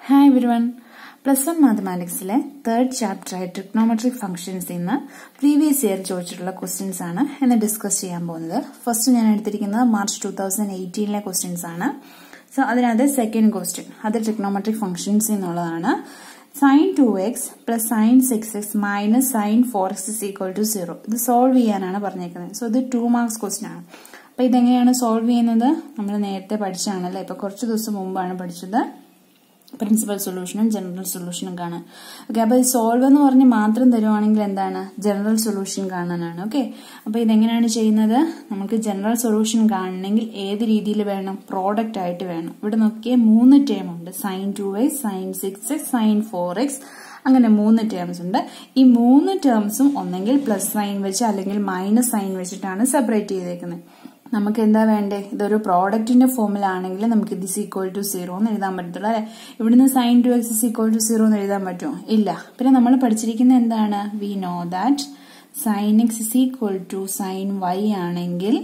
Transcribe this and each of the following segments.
Hi everyone. +1 മാത്തമാറ്റിക്സിലെ third chapter ആയ trigonometric functions ഇന്ന് പ്രീവിയസ് ഇയർ ചോദിച്ചിട്ടുള്ള ക്വസ്റ്റ്യൻസ് ആണ് ഇന്ന് ഡിസ്കസ് ചെയ്യാൻ പോകുന്നത്. ഫസ്റ്റ് ഞാൻ എടുത്തിരിക്കുന്നത് മാർച്ച് 2018 ക്വസ്റ്റ്യൻസ് ആണ്. സോ അതിനകത്ത് സെക്കൻഡ് ക്വസ്റ്റ്യൻ അത് ട്രിഗ്നോമെട്രിക് ഫംഗ്ഷൻസ് എന്നുള്ളതാണ്. sin 2x plus sin 6x minus sin 4x is equal to 0. ഇത് സോൾവ് ചെയ്യാനാണ് പറഞ്ഞേക്കുന്നത്. സോ ഇത് 2 മാർക്സ് ക്വസ്റ്റ്യൻ ആണ്. അപ്പൊ ഇതെങ്ങനെയാണ് സോൾവ് ചെയ്യുന്നത്? നമ്മൾ നേരത്തെ പഠിച്ചാണല്ലേ, ഇപ്പൊ കുറച്ച് ദിവസം മുമ്പാണ് പഠിച്ചത്. പ്രിൻസിപ്പൽ സൊല്യൂഷനും ജനറൽ സൊല്യൂഷനും കാണാൻ. ഓക്കെ, അപ്പൊ ഈ സോൾവ് എന്ന് പറഞ്ഞ് മാത്രം തരുവാണെങ്കിൽ എന്താണ് ജനറൽ സൊല്യൂഷൻ കാണാനാണ്. ഓക്കെ, അപ്പൊ ഇതെങ്ങനെയാണ് ചെയ്യുന്നത്? നമുക്ക് ജനറൽ സൊല്യൂഷൻ കാണണമെങ്കിൽ ഏത് രീതിയിൽ വേണം? പ്രോഡക്റ്റ് ആയിട്ട് വേണം. ഇവിടെ നോക്കിയേ 3 ടേം ഉണ്ട്. sin 2x, sin 6x, sin 4x, അങ്ങനെ 3 ടേംസ് ഉണ്ട്. ഈ 3 ടേംസും ഒന്നെങ്കിൽ പ്ലസ് സൈൻ വെച്ച് അല്ലെങ്കിൽ മൈനസ് സൈൻ വെച്ചിട്ടാണ് സെപ്പറേറ്റ് ചെയ്തേക്കുന്നത്. നമുക്ക് എന്താ വേണ്ടേ? ഇതൊരു പ്രോഡക്റ്റിന്റെ ഫോമിൽ ആണെങ്കിൽ നമുക്ക് ഇത് ഈക്വൽ ടു 0 എന്ന് എഴുതാൻ പറ്റത്തുള്ളൂ അല്ലെ. ഇവിടുന്ന് sin 2x is equal to 0 എന്ന് എഴുതാൻ പറ്റുമോ? ഇല്ല. പിന്നെ നമ്മൾ പഠിച്ചിരിക്കുന്ന എന്താണ്? We know that sin x is equal to sin y ആണെങ്കിൽ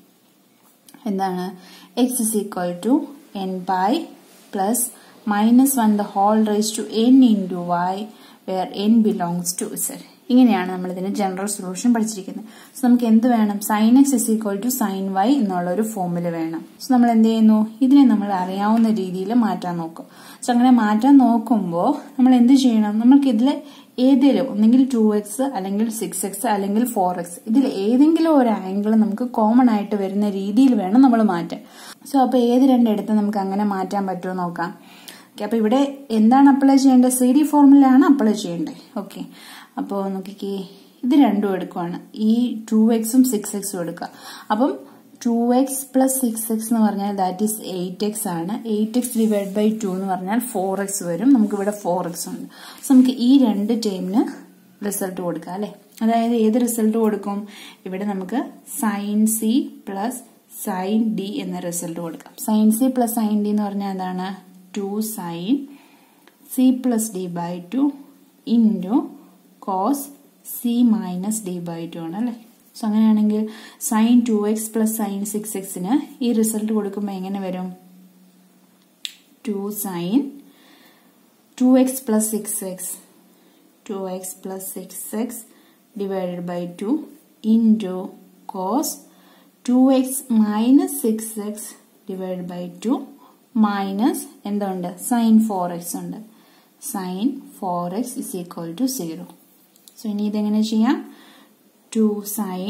എന്താണ്? x is equal to n pi plus minus 1 the whole raised to n into y where n belongs to z. ഇങ്ങനെയാണ് നമ്മൾ ഇതിന്റെ ജനറൽ സൊല്യൂഷൻ പഠിച്ചിരിക്കുന്നത്. സോ നമുക്ക് എന്ത് വേണം? sin x is equal to sin y എന്നുള്ള ഒരു ഫോമിൽ വേണം. സോ നമ്മൾ എന്ത് ചെയ്യുന്നു? ഇതിനെ നമ്മൾ അറിയാവുന്ന രീതിയിൽ മാറ്റാൻ നോക്കും. സോ അങ്ങനെ മാറ്റാൻ നോക്കുമ്പോൾ നമ്മൾ എന്ത് ചെയ്യണം? നമ്മൾക്ക് ഇതിൽ ഏതെങ്കിലും ഒന്നെങ്കിൽ 2x അല്ലെങ്കിൽ 6x അല്ലെങ്കിൽ 4x ഇതിൽ ഏതെങ്കിലും ഒരു ആംഗിൾ നമുക്ക് കോമൺ ആയിട്ട് വരുന്ന രീതിയിൽ വേണം നമ്മൾ മാറ്റാൻ. സോ അപ്പൊ ഏത് രണ്ടെടുത്ത് നമുക്ക് അങ്ങനെ മാറ്റാൻ പറ്റുമോ നോക്കാം. അപ്പൊ ഇവിടെ എന്താണ് അപ്ലൈ ചെയ്യേണ്ടത്? CD ഫോർമുലയാണ് അപ്ലൈ ചെയ്യേണ്ടത്. ഓക്കെ, അപ്പോൾ നോക്കിക്കേ, ഇത് രണ്ടും എടുക്കുവാണ്. ഈ 2xും 6xും എടുക്കുക. അപ്പം 2x പ്ലസ് 6x എന്ന് പറഞ്ഞാൽ ദാറ്റ് ഈസ് 8x ആണ്. 8x ഡിവൈഡ് ബൈ 2 എന്ന് പറഞ്ഞാൽ 4x വരും. നമുക്ക് ഇവിടെ 4x ഉണ്ട്. സോ നമുക്ക് ഈ രണ്ട് ടേമിന് റിസൾട്ട് കൊടുക്കാം അല്ലെ. അതായത് ഏത് റിസൾട്ട് കൊടുക്കും? ഇവിടെ നമുക്ക് sin c plus sin d എന്ന റിസൾട്ട് കൊടുക്കാം. sin c plus sin d എന്ന് പറഞ്ഞാൽ എന്താണ്? 2 sin c plus d by 2 into cos c minus d by 2 ആണ് അല്ലെ. സോ അങ്ങനെയാണെങ്കിൽ sin 2x പ്ലസ് sin 6xന് ഈ റിസൾട്ട് കൊടുക്കുമ്പോൾ എങ്ങനെ വരും? 2 sin 2x plus 6x 2x plus 6x divided by 2 into cos 2x minus 6x divided by 2 minus എന്തുണ്ട്? sin 4x ഉണ്ട്. sin 4x is equal to 0. So ഇനി ഇതെങ്ങനെ ചെയ്യാം? 2 sin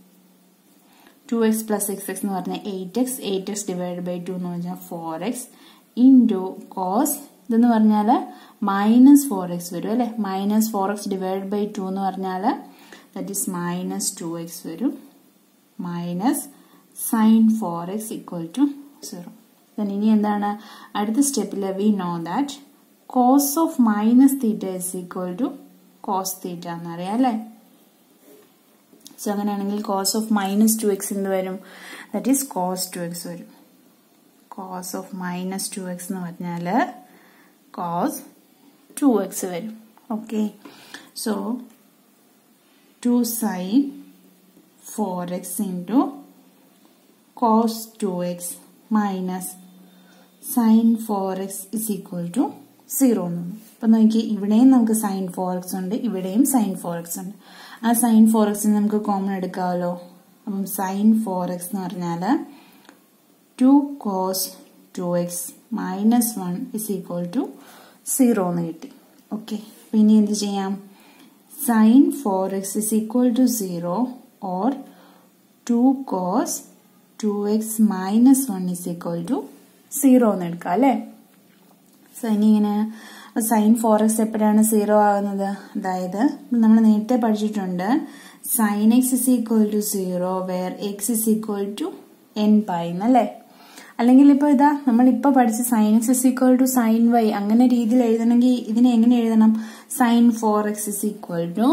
2x പ്ലസ് 6x എന്ന് പറഞ്ഞാൽ 8x ഡിവൈഡ് ബൈ 2 എന്ന് പറഞ്ഞാൽ 4x into cos ഇതെന്ന് പറഞ്ഞാൽ മൈനസ് 4x വരും അല്ലെ. മൈനസ് 4x ഡിവൈഡ് ബൈ 2 എന്ന് പറഞ്ഞാൽ ദാറ്റ് ഈസ് മൈനസ് 2x വരും. Minus sin 4x equal to 0. ഇനി എന്താണ് അടുത്ത സ്റ്റെപ്പിൽ? We know that cos of minus theta is equal to cos theta എന്നറിയാം അല്ലെ. സോ അങ്ങനെയാണെങ്കിൽ cos ഓഫ് മൈനസ് 2x എന്ത് വരും? ദാറ്റ് ഈസ് cos 2x വരും. cos ഓഫ് മൈനസ് 2x എന്ന് പറഞ്ഞാൽ cos 2x വരും. Okay, so 2 sin 4x into cos 2x minus sin 4x is equal to 0 എന്നാണ്. അപ്പൊ നോക്കി, ഇവിടെയും നമുക്ക് sin 4x ഉണ്ട്, ഇവിടെയും sin 4x ഉണ്ട്. ആ sin 4x നമുക്ക് കോമൺ എടുക്കാമല്ലോ. അപ്പം sin 4x എന്ന് പറഞ്ഞാൽ 2 cos 2x minus 1 is equal to 0 എന്ന് കിട്ടി. ഓക്കെ, അപ്പൊ ഇനി എന്ത് ചെയ്യാം? sin 4x is equal to 0 or 2 cos 2x minus 1 is equal to 0 എന്ന് എടുക്കാം അല്ലെ. സോ ഇനി ഇങ്ങനെ sin 4x എപ്പോഴാണ് 0 ആകുന്നത്? അതായത് നമ്മൾ നേരത്തെ പഠിച്ചിട്ടുണ്ട് sin x is equal to 0 where x is equal to n pi എന്നല്ലേ. അല്ലെങ്കിൽ ഇപ്പൊ ഇതാ നമ്മളിപ്പോ പഠിച്ച sin x is equal to sin y അങ്ങനെ രീതിയിൽ എഴുതണമെങ്കിൽ ഇതിനെ എങ്ങനെ എഴുതണം? sin 4x is equal to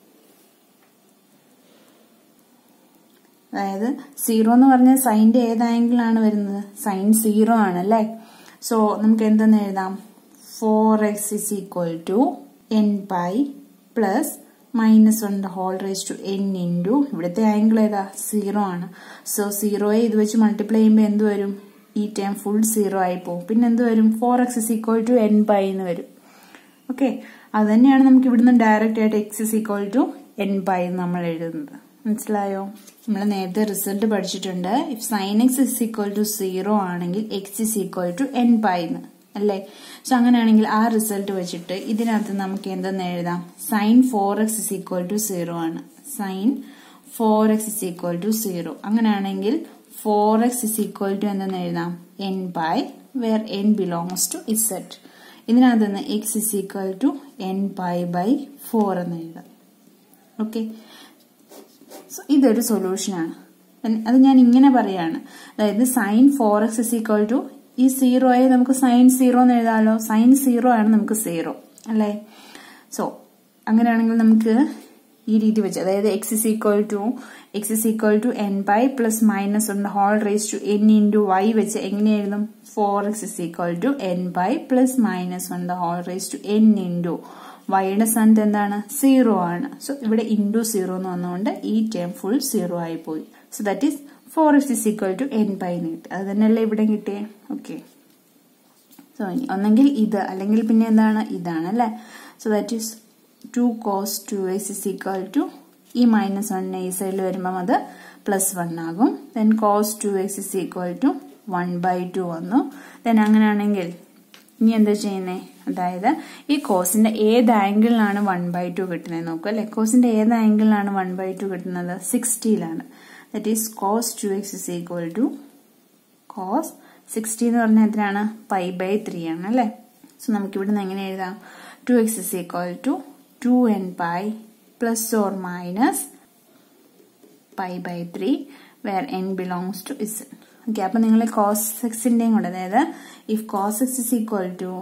അതായത് 0 എന്ന് പറഞ്ഞാൽ സൈൻ്റെ ഏത് ആംഗിളാണ് വരുന്നത്? sin 0 ആണ് അല്ലേ. സോ നമുക്ക് എന്തെന്ന് എഴുതാം? 4x is equal to n pi plus minus 1 the whole raised to n into ഇവിടുത്തെ ആംഗിൾ ഏതാ? 0 ആണ്. സോ 0യെ ഇത് വെച്ച് മൾട്ടിപ്ലൈ ചെയ്യുമ്പോൾ എന്ത് വരും? ഈ ടേം ഫുൾ 0 ആയി പോകും. പിന്നെ എന്ത് വരും? 4x is equal to n pi എന്ന് വരും. ഓക്കെ, അത് തന്നെയാണ് നമുക്ക് ഇവിടുന്ന് ഡയറക്റ്റ് ആയിട്ട് x is equal to n pi എന്ന് നമ്മൾ എഴുതുന്നത്. മനസ്സിലായോ? നമ്മൾ നേരത്തെ റിസൾട്ട് പഠിച്ചിട്ടുണ്ട്. If sin x is equal to 0 ആണെങ്കിൽ x is equal to n pi എന്ന് അല്ലേ? സോ അങ്ങനെയാണെങ്കിൽ ആ റിസൾട്ട് വെച്ചിട്ട് ഇതിനകത്ത് നമുക്ക് എന്തെന്ന് എഴുതാം? sin 4x is equal to 0 ആണ്. sin 4x is equal to 0. അങ്ങനെയാണെങ്കിൽ 4x is equal to എന്തെന്ന് എഴുതാം? n pi, where n belongs to z. ഇതിനകത്ത് നിന്ന് x is equal to n pi by 4 എന്ന് എഴുതാം. ഓക്കെ, സോ ഇതൊരു സൊല്യൂഷനാണ്. അത് ഞാൻ ഇങ്ങനെ പറയാണ്. അതായത് sin 4x is equal to ഈ 0 ആയി നമുക്ക് sin 0 എന്ന് എഴുതാമല്ലോ. sin 0 ആണ് നമുക്ക് 0 അല്ലേ? സോ അങ്ങനെയാണെങ്കിൽ നമുക്ക് ഈ രീതി വെച്ച്, അതായത് x is equal to n pi plus minus on the whole raised to n into y വെച്ച് എങ്ങനെ എഴുതും? 4x is equal to n pi plus minus on the whole raised to n into yയുടെ സ്ഥാനത്ത് എന്താണ്? 0 ആണ്. So ഇവിടെ into 0 എന്ന് വന്നുകൊണ്ട് ഈ ടേം ഫുൾ 0 ആയി പോയി. So that is 4x is equal to n pi എന്ന് കിട്ടി. അത് തന്നെയല്ലേ ഇവിടെ കിട്ടിയേ? ഓക്കെ, സോ ഒന്നെങ്കിൽ ഇത് അല്ലെങ്കിൽ പിന്നെ എന്താണ്? ഇതാണ് അല്ലേ? So that is 2 cos 2x is equal to ഈ -1 ഈ സൈഡിൽ വരുമ്പം അത് +1 ആകും. Then cos 2x is equal to 1/2 വന്നു. ദെൻ അങ്ങനെയാണെങ്കിൽ ഇനി എന്താ ചെയ്യുന്നേ? അതായത് ഈ കോസിന്റെ ഏത് ആംഗിളിലാണ് 1/2 കിട്ടുന്നത് നോക്കുക അല്ലെ? കോസിന്റെ ഏത് ആംഗിളിലാണ് 1/2 കിട്ടുന്നത്? 60ലാണ്. That is cos 2x is equal to cos 60 എന്ന് പറഞ്ഞാൽ എത്രയാണ്? π/3 ആണ് അല്ലെ? സോ നമുക്ക് ഇവിടുന്ന് എങ്ങനെ എഴുതാം? 2x is equal to 2n pi plus or minus π/3 where n belongs to z. Okay, അപ്പൊ നിങ്ങൾ cos xന്റെയും കൂടെ, അതായത് if cos x is equal to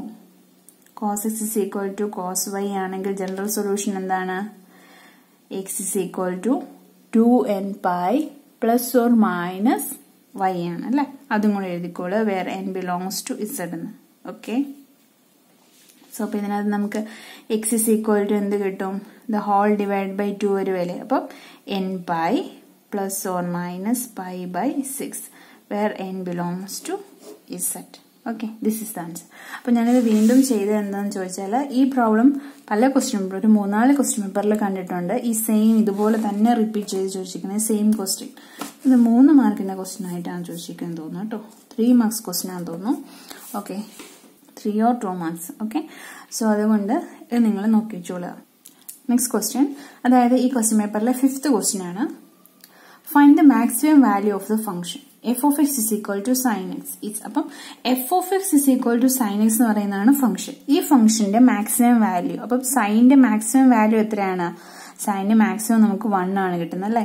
cos y ആണെങ്കിൽ ജനറൽ സൊല്യൂഷൻ എന്താണ്? x is equal to 2n pi plus or minus y ആണ് അല്ലെ? അതും കൂടെ എഴുതിക്കോളൂ, where n belongs to z എന്ന്. ഓക്കെ, സോ അപ്പൊ ഇതിനകത്ത് നമുക്ക് x is equal to എന്ത് കിട്ടും? the whole divided by 2 വരുമല്ലേ? അപ്പം n pi plus or minus π/6 where n belongs to z. Okay, this is the answer. അപ്പൊ ഞാനിത് വീണ്ടും ചെയ്തത് എന്താണെന്ന് ചോദിച്ചാൽ, ഈ പ്രോബ്ലം പല ക്വസ്റ്റ്യൻ പേപ്പർ, ഒരു 3-4 ക്വസ്റ്റ്യൻ പേപ്പറിൽ കണ്ടിട്ടുണ്ട്. ഈ സെയിം ഇതുപോലെ തന്നെ റിപ്പീറ്റ് ചെയ്ത് ചോദിച്ചിരിക്കുന്നത് സെയിം ക്വസ്റ്റ്യൻ. ഇത് 3 മാർക്കിന്റെ ക്വസ്റ്റ്യൻ ആയിട്ടാണ് ചോദിച്ചിരിക്കുന്നത് തോന്നുന്നു കേട്ടോ. 3 മാർക്സ് ക്വസ്റ്റ്യൻ ആണെന്ന് തോന്നുന്നു. Okay, 3 or 2 marks. Okay, so അതുകൊണ്ട് ഇത് നിങ്ങൾ നോക്കി വെച്ചോളുക. നെക്സ്റ്റ് ക്വസ്റ്റ്യൻ, അതായത് ഈ ക്വസ്റ്റ്യൻ പേപ്പറിലെ 5th ക്വസ്റ്റ്യൻ ആണ്. Find the maximum value of the function f of x is equal to sin x. അപ്പം f of x is equal to sin x എന്ന് പറയുന്നതാണ് ഫംഗ്ഷൻ. ഈ ഫംഗ്ഷന്റെ മാക്സിമം വാല്യൂ, അപ്പം സൈന്റെ മാക്സിമം വാല്യൂ എത്രയാണ്? സൈന്റെ maximum നമുക്ക് 1 ആണ് കിട്ടുന്നത് അല്ലെ?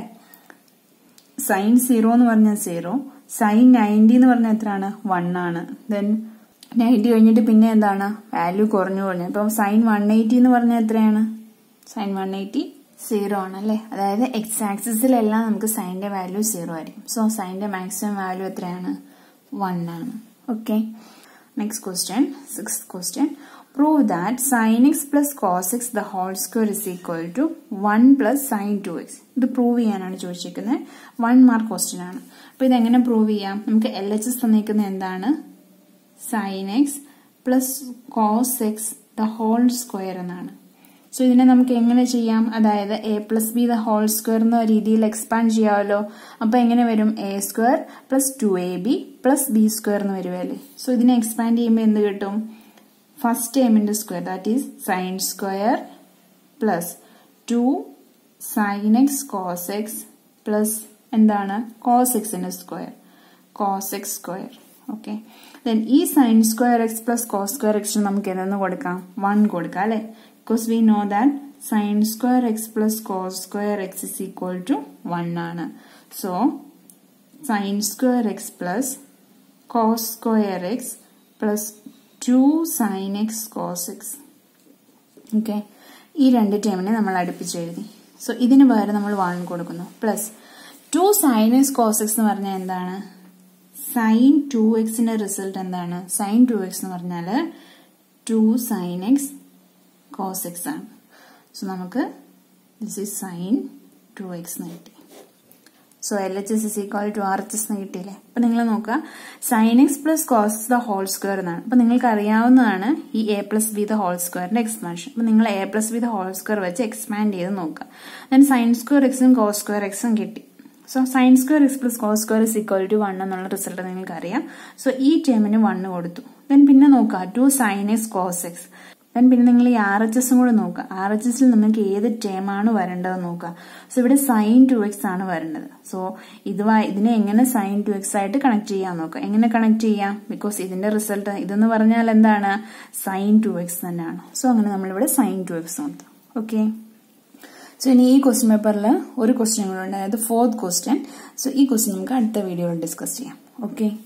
sin 0 എന്ന് പറഞ്ഞാൽ 0, sin 90 എന്ന് പറഞ്ഞാൽ എത്രയാണ്? 1 ആണ്. ദെൻ 90 കഴിഞ്ഞിട്ട് പിന്നെ എന്താണ്? വാല്യൂ കുറഞ്ഞു. അപ്പം sin 180 എന്ന് പറഞ്ഞാൽ എത്രയാണ്? sin 180 0 ആണ് അല്ലെ? അതായത് എക്സ് ആക്സിസിലെല്ലാം നമുക്ക് സൈന്റെ വാല്യൂ 0 ആയിരിക്കും. സോ സൈന്റെ മാക്സിമം വാല്യൂ എത്രയാണ്? 1 ആണ്. Okay, next question, 6th question. Prove that sin x plus cos x the whole square is equal to 1 plus sin 2x. ഇത് പ്രൂവ് ചെയ്യാനാണ് ചോദിച്ചിരിക്കുന്നത്. 1 മാർക്ക് ക്വസ്റ്റ്യൻ ആണ്. അപ്പൊ ഇതെങ്ങനെ പ്രൂവ് ചെയ്യാം? നമുക്ക് LHS തന്നിരിക്കുന്നത് എന്താണ്? sin x plus cos x the whole square എന്നാണ്. സോ ഇതിനെ നമുക്ക് എങ്ങനെ ചെയ്യാം? അതായത് a plus b the whole square എന്ന രീതിയിൽ എക്സ്പാൻഡ് ചെയ്യാമല്ലോ. അപ്പൊ എങ്ങനെ വരും? a² plus 2ab plus b² എന്ന് വരുമല്ലേ? സോ ഇതിനെ എക്സ്പാൻഡ് ചെയ്യുമ്പോൾ എന്ത് കിട്ടും? ഫസ്റ്റ് ടേമിന്റെ square, that is sin square plus 2 sin x cos x plus എന്താണ്? cos x ന്റെ square, cos x square. Okay, then ഈ sin square x plus cos square x നമുക്ക് എന്തെന്ന് കൊടുക്കാം? 1 കൊടുക്കാം അല്ലെ? Because we know that sin square x plus cos square x is equal to 1 ആണ്. So sin square x plus cos square x plus 2 sin x cos x. Okay, ഈ രണ്ട് ടേമിനെ നമ്മൾ അടുപ്പിച്ച് എഴുതി. സോ ഇതിന് പകരം നമ്മൾ 1 കൊടുക്കുന്നു. Plus 2 sin x cos x എന്ന് പറഞ്ഞാൽ എന്താണ്? sin 2x ന്റെ റിസൾട്ട് എന്താണ്? sin 2x എന്ന് പറഞ്ഞാൽ 2 sin x cos x ആണ്. സോ നമുക്ക് this is sin 2x എന്ന് കിട്ടി. So LHS is equal to RHS എന്ന് കിട്ടിയില്ലേ. അപ്പൊ നിങ്ങൾ നോക്കുക sin x plus cos the whole square എന്നാണ്. അപ്പൊ നിങ്ങൾക്ക് അറിയാവുന്നതാണ് ഈ a plus b the whole സ്ക്വയറിന്റെ എക്സ്പാൻഷൻ. അപ്പൊ നിങ്ങൾ a plus b the whole square വെച്ച് എക്സ്പാൻഡ് ചെയ്ത് നോക്കുക. ദെൻ സൈൻ സ്ക്വയർ എക്സും കോസ് സ്ക്വയർ എക്സും കിട്ടി. So sine square x plus cos square is equal to 1 എന്നുള്ള റിസൾട്ട് നിങ്ങൾക്ക് അറിയാം. സോ ഈ ടേമിന് 1 കൊടുത്തു. ദെൻ പിന്നെ നോക്കുക 2 sin x cos x. Then പിന്നെ നിങ്ങൾ ഈ RHS കൂടെ നോക്കുക. RHSൽ നിങ്ങൾക്ക് ഏത് ടേം ആണ് വരേണ്ടതെന്ന് നോക്കുക. സോ ഇവിടെ sin 2x ആണ് വരേണ്ടത്. സോ ഇതിനെ എങ്ങനെ sin 2x ആയിട്ട് കണക്ട് ചെയ്യാൻ നോക്കുക. എങ്ങനെ കണക്ട് ചെയ്യാം? ബിക്കോസ് ഇതിന്റെ റിസൾട്ട് ഇതെന്ന് പറഞ്ഞാൽ എന്താണ്? sin 2x തന്നെയാണ്. സോ അങ്ങനെ നമ്മളിവിടെ sin 2x കൊടുത്തു. ഓക്കെ. സോ ഇനി ഈ ക്വസ്റ്റ്യൻ പേപ്പറിൽ ഒരു ക്വസ്റ്റ്യൻ കൂടെ ഉണ്ട്, അതായത് 4th ക്വസ്റ്റ്യൻ. സോ ഈ ക്വസ്റ്റ്യൻ നമുക്ക് അടുത്ത വീഡിയോയിൽ ഡിസ്കസ് ചെയ്യാം. ഓക്കെ.